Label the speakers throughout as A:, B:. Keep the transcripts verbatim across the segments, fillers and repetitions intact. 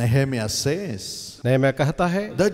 A: Nehemiah says,
B: नहम्याह कहता है,
A: the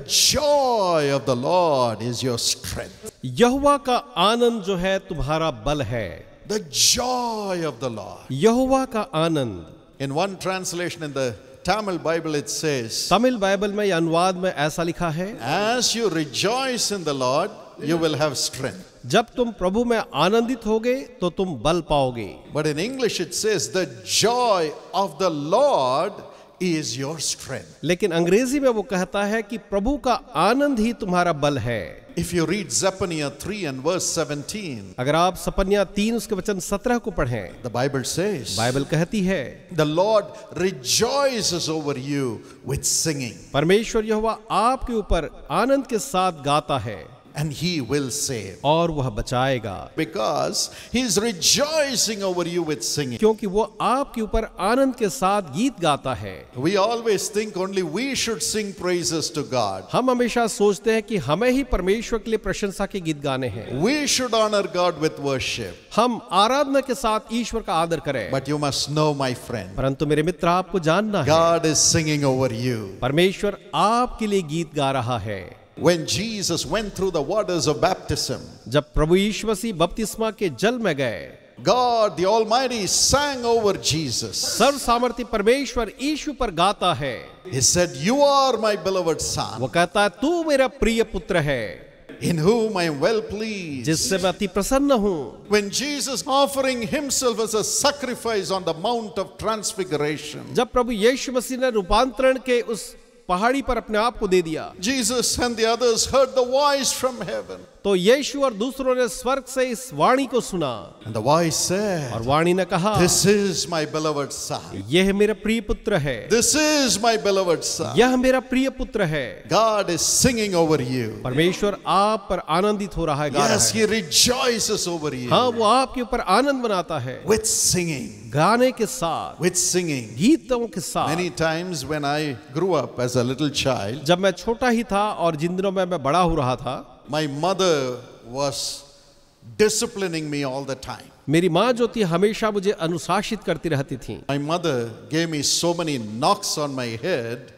A: joy of the Lord is your strength.
B: यहोवा का आनंद जो है तुम्हारा बल है।
A: The joy of the Lord.
B: यहोवा का आनंद।
A: In one translation in the Tamil Bible it says,
B: Tamil Bible में या अनुवाद में ऐसा लिखा है,
A: as you rejoice in the Lord, you will have strength.
B: जब तुम प्रभु में आनंदित होगे तो तुम बल पाओगे।
A: But in English it says, the joy of the Lord is your strength.
B: लेकिन अंग्रेजी में वो कहता है कि प्रभु का आनंद ही तुम्हारा बल है।
A: If you read Zephaniah three and verse seventeen,
B: अगर आप सपन्या तीन उसके वचन सत्रह को पढ़ें,
A: the Bible says,
B: बाइबल कहती है,
A: the Lord rejoices over you with singing,
B: परमेश्वर यहोवा आपके ऊपर आनंद के साथ गाता है
A: and he will save.
B: और वह बचाएगा,
A: Because he is rejoicing over you with singing.
B: क्योंकि वो आपके ऊपर आनंद के साथ गीत गाता है।
A: We always think only we should sing praises to God.
B: हम हमेशा सोचते हैं कि हमें ही परमेश्वर के लिए प्रशंसा के गीत गाने हैं।
A: We should honor God with worship.
B: हम आराधना के साथ ईश्वर का आदर करें।
A: But you must know, my friend,
B: परंतु मेरे मित्र, आपको जानना है,
A: God is singing over you.
B: परमेश्वर आपके लिए गीत गा रहा है।
A: When Jesus went through the waters of baptism,
B: जब प्रभु यीशु मसीह बपतिस्मा के जल में गए,
A: God the Almighty sang over Jesus.
B: सर्व सामर्थी परमेश्वर यीशु पर गाता है।
A: He said, you are my beloved son,
B: वो कहता है, तू मेरा प्रिय पुत्र है,
A: in whom I am well pleased.
B: जिससे मैं अति प्रसन्न हूँ।
A: When Jesus offering himself as a sacrifice on the Mount of Transfiguration,
B: जब प्रभु यीशु मसीह ने रूपांतरण के उस पहाड़ी पर अपने आप को दे दिया,
A: Jesus and the others heard the voice from heaven.
B: तो यीशु और दूसरों ने स्वर्ग से इस वाणी को सुना,
A: And the voice said,
B: और वाणी ने कहा,
A: this is my beloved son.
B: यह मेरा प्रिय पुत्र है,
A: This is my beloved son.
B: यह मेरा प्रिय पुत्र है।
A: God is singing over you.
B: परमेश्वर आप पर आनंदित हो रहा है, गा
A: Yes,
B: रहा
A: he
B: है।
A: rejoices over you.
B: हाँ, वो आपके ऊपर आनंद मनाता है,
A: With singing.
B: गाने के साथ,
A: With singing.
B: गीतों के साथ।
A: Many times when I grew up as a little child,
B: जब मैं छोटा ही था और जिन दिनों में मैं बड़ा हो रहा था,
A: my mother was disciplining me all the time.
B: मेरी माँ जो थी हमेशा मुझे अनुशासित करती रहती थी।
A: My mother gave me so many knocks on my head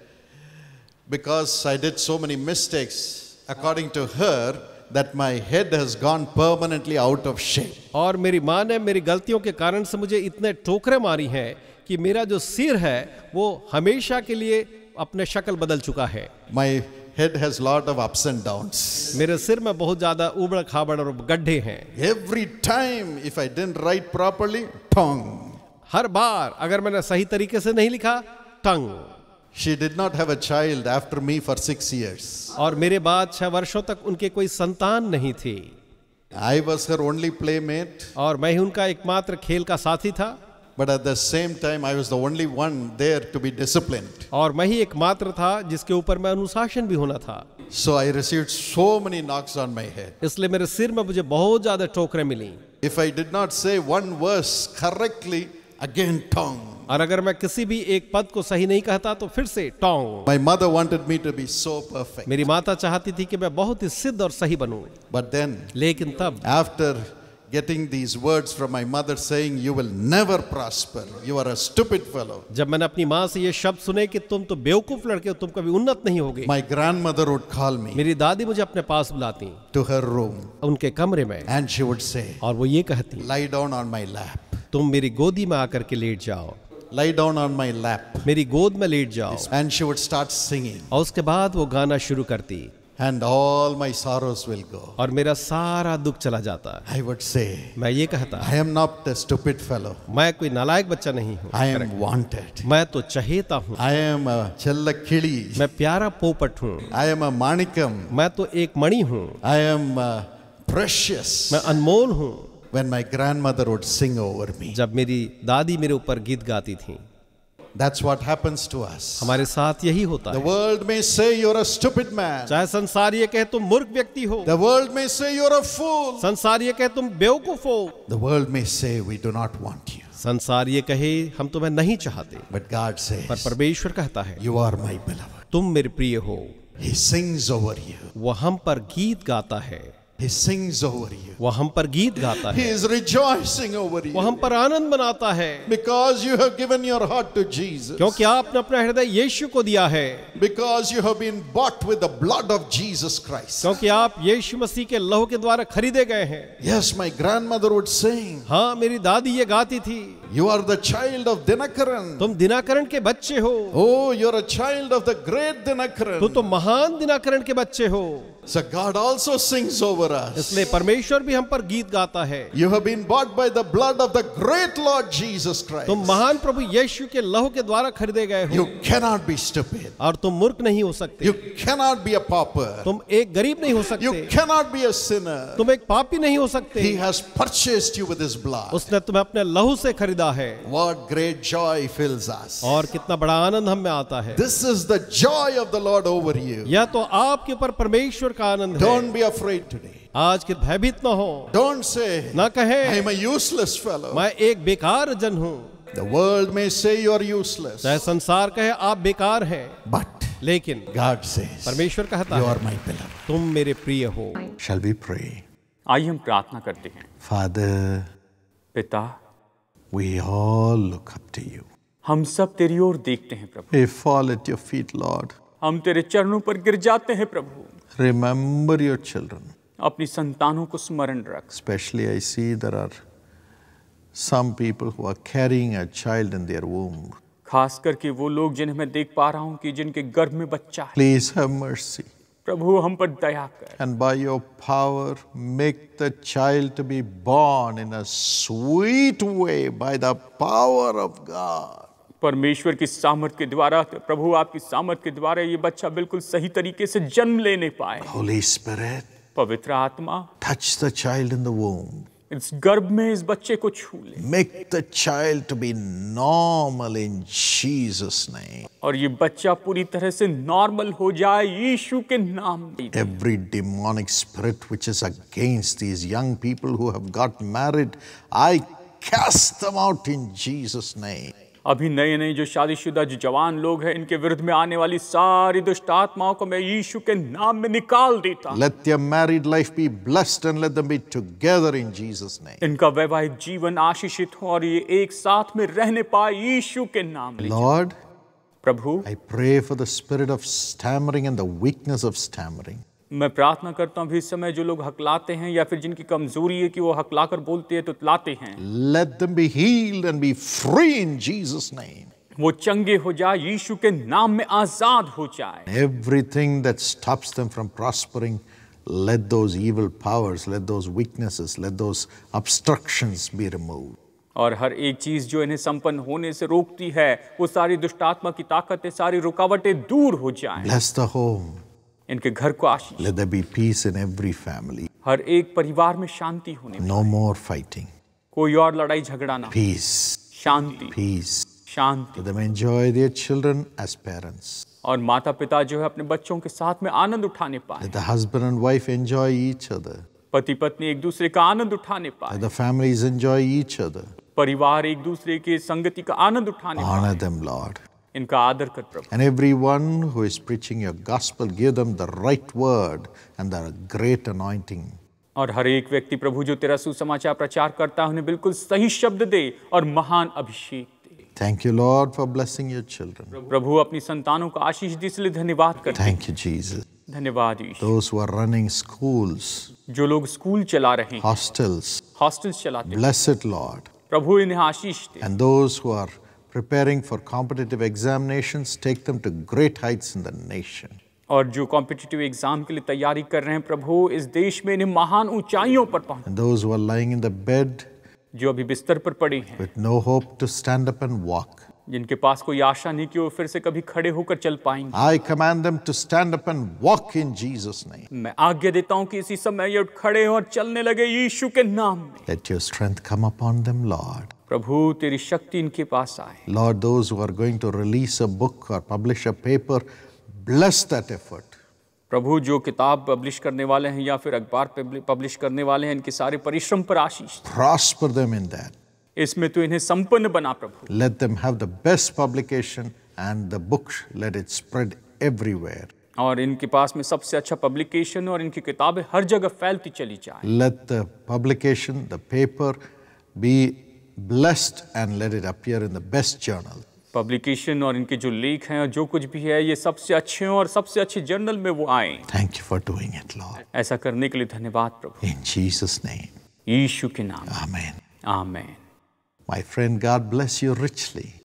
A: because I did so many mistakes. According to her, that my head has gone permanently out of shape.
B: और मेरी माँ ने मेरी गलतियों के कारण से मुझे इतने ठोकरें मारी हैं कि मेरा जो सिर है वो हमेशा के लिए अपने शक्ल बदल चुका है।
A: My head has lot of ups and downs.
B: मेरे सिर में बहुत ज्यादा उबड़ खाबड़ और गड्ढे हैं।
A: Every time if I didn't write properly, tongue.
B: हर बार अगर मैंने सही तरीके से नहीं लिखा, टंग।
A: She did not have a child after me for six years.
B: और मेरे बाद छह वर्षों तक उनके कोई संतान नहीं थी।
A: I was her only playmate.
B: और मैं ही उनका एकमात्र खेल का साथी था।
A: But at the same time, I was the only one there to be disciplined.
B: और मैं ही एकमात्र था जिसके ऊपर मैं अनुशासन भी होना था।
A: So I received so many knocks on my head.
B: इसलिए मेरे सिर में मुझे बहुत ज्यादा ठोकरें मिली।
A: If I did not say one verse correctly, again tongue.
B: और अगर मैं किसी भी एक पद को सही नहीं कहता तो फिर से Tong.
A: My mother wanted me to be so perfect.
B: मेरी माता चाहती थी कि मैं बहुत ही सिद्ध और सही बनूं।
A: But then,
B: लेकिन तब
A: after getting these words from my mother saying, you will never prosper, you are a stupid fellow,
B: जब मैंने अपनी माँ से ये शब्द सुने कि तुम तो बेवकूफ लड़के हो, तुम कभी उन्नत नहीं होगे,
A: my grandmother would call me
B: मेरी दादी मुझे अपने पास बुलाती
A: to her room
B: उनके कमरे में,
A: and she would say,
B: और वो ये कहती,
A: lie down on my lap,
B: तुम मेरी गोदी में आकर के लेट जाओ,
A: lie down on my lap,
B: मेरी गोद में लेट जाओ।
A: and she would start singing,
B: और उसके बाद वो गाना शुरू करती,
A: and all my sorrows will go.
B: और मेरा सारा दुख चला जाता।
A: I would say,
B: मैं ये कहता,
A: I am not a stupid fellow,
B: मैं कोई नालायक बच्चा नहीं हूँ,
A: I am wanted,
B: मैं तो चहेता हूँ,
A: I am a chellakili,
B: मैं प्यारा पोपट हूँ,
A: I am a manikam,
B: मैं तो एक मणि हूँ,
A: I am uh, precious.
B: मैं अनमोल हूँ।
A: When my grandmother would sing over me,
B: जब मेरी दादी मेरे ऊपर गीत गाती थी,
A: that's what happens to us.
B: हमारे साथ यही होता
A: The
B: है।
A: world may say you're a stupid man.
B: चाहे संसार ये कहे तुम मूर्ख व्यक्ति हो,
A: The world may say you're a fool.
B: संसार ये कहे तुम बेवकूफ हो,
A: The world may say we do not want you.
B: संसार ये कहे हम तुम्हें नहीं चाहते,
A: But God
B: पर
A: says,
B: परमेश्वर कहता है
A: you are my beloved.
B: तुम मेरे प्रिय हो।
A: He sings over you.
B: वो हम पर गीत गाता है,
A: He sings over you.
B: वो हम पर गीत गाता
A: He
B: है,
A: is rejoicing over
B: वो
A: you.
B: हम पर आनंद मनाता है,
A: Because you have given your heart to Jesus.
B: क्योंकि आपने अपना हृदय यीशु को दिया है,
A: Because you have been bought with the blood of Jesus Christ.
B: क्योंकि आप यीशु मसीह के लहू के द्वारा खरीदे गए हैं।
A: Yes, my grandmother would sing,
B: हाँ, मेरी दादी ये गाती थी,
A: you are the child of Dinakaran.
B: तुम दिनाकरण के बच्चे हो,
A: Oh, you're a child of the great Dinakaran.
B: तो तुम महान दिनाकरण के बच्चे हो।
A: So God also sings over us.
B: इसलिए परमेश्वर भी हम पर गीत गाता है।
A: You have been bought by the blood of the great Lord Jesus Christ.
B: तुम महान प्रभु यीशु के लहू के द्वारा खरीदे गए हो,
A: You cannot be stupid.
B: और तुम मूर्ख नहीं हो सकते,
A: You cannot be a pauper.
B: तुम एक गरीब नहीं हो सकते,
A: You cannot be a sinner.
B: तुम एक पापी नहीं हो सकते।
A: He has purchased you with His blood.
B: उसने तुम्हें अपने लहू से खरीदा है,
A: What great joy fills us.
B: और कितना बड़ा आनंद हम में आता है।
A: This is the joy of the Lord over you.
B: यह तो आपके ऊपर परमेश्वर का आनंद है।
A: Don't be afraid today.
B: आज के भयभीत न हो,
A: Don't say,
B: ना
A: I
B: कहे
A: am a useless fellow.
B: मैं एक बेकार जन हूँ।
A: The world may say you are useless.
B: चाहे संसार कहे आप बेकार हैं,
A: But
B: लेकिन
A: God says,
B: परमेश्वर कहता
A: you
B: है,
A: are my beloved.
B: तुम मेरे प्रिय हो।
A: Shall we pray?
C: आइए हम प्रार्थना करते हैं।
A: Father,
C: पिता,
A: we all look up to you.
C: हम सब तेरी ओर देखते हैं प्रभु,
A: We fall at your feet, Lord.
C: हम तेरे चरणों पर गिर जाते हैं प्रभु।
A: Remember your children.
C: अपनी संतानों को स्मरण रख।
A: Especially I see there are some people who are carrying a child in their womb.
C: खास करके वो लोग जिन्हें मैं देख पा रहा हूँ कि जिनके गर्भ में बच्चा है।
A: Please have mercy.
C: प्रभु हम पर दया कर,
A: And by your power, make the child to be born in a sweet way by the power of God.
C: परमेश्वर की सामर्थ के द्वारा, प्रभु आपकी सामर्थ के द्वारा ये बच्चा बिल्कुल सही तरीके से जन्म लेने पाए।
A: Holy Spirit,
C: पवित्र आत्मा
A: touch the child in the womb.
C: इस गर्भ में इस बच्चे को छू ले,
A: Make the child to be normal in Jesus' name.
C: और ये बच्चा पूरी तरह से नॉर्मल हो जाए यीशु के नाम में।
A: Every demonic spirit which is against these young people who have got married, I cast them out in Jesus' name.
C: अभी नए नए जो शादीशुदा जो जवान लोग हैं, इनके विरुद्ध में आने वाली सारी दुष्ट आत्माओं को मैं यीशु के नाम में निकाल देता हूं।
A: Let their married life be blessed and let them be together in Jesus' name.
C: इनका वैवाहिक जीवन आशीषित हो और ये एक साथ में रहने पाए यीशु के नाम में।
A: Lord,
C: Prabhu,
A: I pray for the spirit of stammering and the weakness of stammering.
C: मैं प्रार्थना करता हूँ भी इस समय जो लोग हकलाते हैं या फिर जिनकी कमजोरी है कि वो हकलाकर बोलते हैं तो लाते हैं,
A: Let them be healed and be free in Jesus' name.
C: वो चंगे हो जाए, यीशु के नाम में आजाद हो जाए।
A: Everything that stops them from prospering, let those evil powers, let those weaknesses, let those obstructions be removed.
C: और हर एक चीज जो इन्हें संपन्न होने से रोकती है, वो सारी दुष्ट आत्मा की ताकतें, सारी रुकावटें दूर हो जाएं।
A: Bless the home.
C: इनके घर को आशीष,
A: Let there be peace in every family.
C: हर एक परिवार में शांति होने,
A: No more fighting.
C: कोई और लड़ाई झगड़ा ना,
A: Peace.
C: Shanti
A: Peace.
C: Shanti.
A: Let them enjoy their children as parents.
C: और माता पिता जो है अपने बच्चों के साथ में आनंद उठाने पाए,
A: Let the husband and wife enjoy each other.
C: पति पत्नी एक दूसरे का आनंद उठाने पाए,
A: Let the families enjoy each other.
C: परिवार एक दूसरे की संगति का आनंद उठाने
A: Honor
C: पाए।
A: them, Lord.
C: इनका आदर कर प्रभु,
A: And everyone who is preaching your gospel, give them the right word and the great anointing.
C: और हर एक व्यक्ति प्रभु जो तेरा सुसमाचार प्रचार करता है, उन्हें बिल्कुल सही शब्द दे और महान अभिषेक दे।
A: Thank you, Lord, for blessing your children.
C: प्रभु अपनी संतानों को आशीष दी, इसलिए धन्यवाद करते हैं।
A: Thank you, Jesus.
C: धन्यवाद यीशु।
A: Those who are running schools,
C: जो लोग स्कूल चला रहे हैं,
A: hostels,
C: हॉस्टल्स चलाते हैं,
A: bless it, Lord.
C: प्रभु इन्हें आशीष दे।
A: And those who are preparing for competitive examinations, take them to great heights in the nation.
C: और जो कॉम्पिटिटिव एग्जाम के लिए तैयारी कर रहे हैं प्रभु, इस देश में इन्हें महान ऊंचाइयों पर पहुंच,
A: And those who are lying in the bed
C: जो अभी बिस्तर पर पड़े हैं,
A: with no hope to stand up and walk,
C: जिनके पास कोई आशा नहीं कि वो फिर से कभी खड़े होकर चल पाएंगे,
A: I command them to stand up and walk in Jesus' name.
C: मैं आज्ञा देता हूं कि इसी समय ये उठ खड़े और चलने लगे यीशु के नाम में।
A: Let your strength come upon them, Lord.
C: प्रभु तेरी शक्ति इनके पास आए।
A: Lord, those who are going to release a book or publish a paper, bless that effort.
C: प्रभु जो किताब पब्लिश करने वाले हैं या फिर अखबार पब्लिश करने वाले हैं, इनके सारे परिश्रम पर आशीष,
A: Prosper them in that.
C: इसमें तो इन्हें संपन्न बना प्रभु।
A: Let them have the best publication and the book, let it spread everywhere.
C: और इनके पास में सबसे अच्छा पब्लिकेशन और इनकी किताबें हर जगह फैलती चली जाए।
A: Let the publication, the paper be blessed and let it appear in the best journal.
C: Publication और इनके जो लेख हैं और जो कुछ भी है ये सबसे अच्छे और सबसे अच्छे जर्नल में वो आए।
A: Thank you for doing it, Lord.
C: ऐसा करने के लिए धन्यवाद प्रभु।
A: In Jesus' name.
C: यीशु के नाम।
A: Amen.
C: आमीन।
A: My friend, God bless you richly.